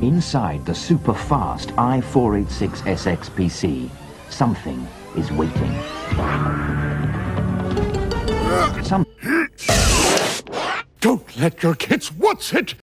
Inside the super-fast I-486SX PC, something is waiting. Don't let your kids watch it!